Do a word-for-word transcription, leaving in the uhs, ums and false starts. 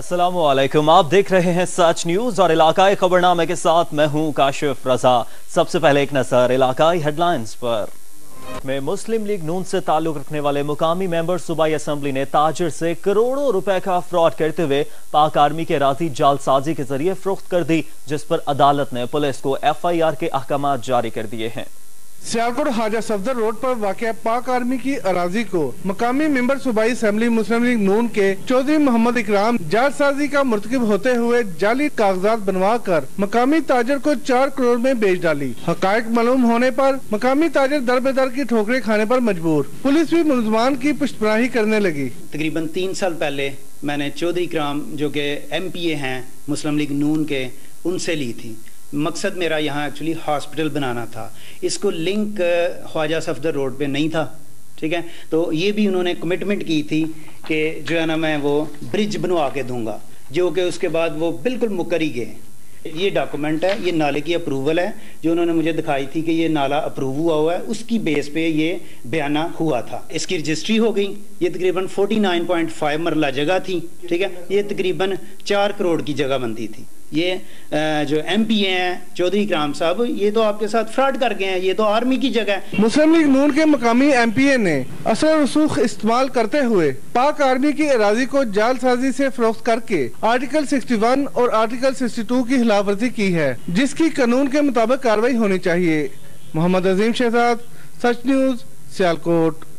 अस्सलाम वालेकुम, आप देख रहे हैं सच न्यूज और इलाकाई खबरनामे के साथ मैं हूं काशिफ रजा। सबसे पहले एक नजर इलाकाई हेडलाइंस पर। में मुस्लिम लीग नून से ताल्लुक रखने वाले मुकामी मेंबर सूबाई असेंबली ने ताजिर से करोड़ों रुपए का फ्रॉड करते हुए पाक आर्मी के राजी जालसाजी के जरिए फरोख्त कर दी, जिस पर अदालत ने पुलिस को एफ आई आर के अहकाम जारी कर दिए हैं। सियालकोट हाजा सफदर रोड पर वाक़या पाक आर्मी की अराजी को मकामी मेंबर सूबाई असेंबली मुस्लिम लीग नून के चौधरी मोहम्मद इकराम जालसाजी का मुर्तकिब होते हुए जाली कागजात बनवा कर मकामी ताजर को चार करोड़ में बेच डाली। हकायक मालूम होने पर मकामी ताजर दर बेदर की ठोकरें खाने पर मजबूर। पुलिस भी मुलजमान की पुष्टपनाही करने लगी। तकरीबन तीन साल पहले मैंने चौधरी इकराम जो के एम पी ए हैं मुस्लिम लीग नून के, उनसे ली थी। मकसद मेरा यहाँ एक्चुअली हॉस्पिटल बनाना था। इसको लिंक ख्वाजा सफदर रोड पे नहीं था, ठीक है। तो ये भी उन्होंने कमिटमेंट की थी कि जो है ना मैं वो ब्रिज बनवा के दूंगा, जो कि उसके बाद वो बिल्कुल मुकर ही गए। ये डॉक्यूमेंट है, ये नाले की अप्रूवल है जो उन्होंने मुझे दिखाई थी कि ये नाला अप्रूव हुआ हुआ है, उसकी बेस पे ये बयाना हुआ था। इसकी रजिस्ट्री हो गई। ये तकरीबन उनचास पॉइंट पाँच मरला जगह थी, ठीक है। ये तकरीबन चार करोड़ की जगह बनती थी। ये जो एम पी ए हैं चौधरी इकराम साहब, ये तो आपके साथ फ्रॉड कर गए हैं। ये तो आर्मी की जगह है। मुस्लिम लीग नून के मकामी एम पी ए ने असर रसूख इस्तेमाल करते हुए पाक आर्मी की अराजी को जालसाजी से फरोख्त करके आर्टिकल इकसठ और आर्टिकल बासठ की खिलाफवर्जी की है, जिसकी कानून के मुताबिक कार्रवाई होनी चाहिए। मोहम्मद अजीम शहजाद, सच न्यूज, सियालकोट।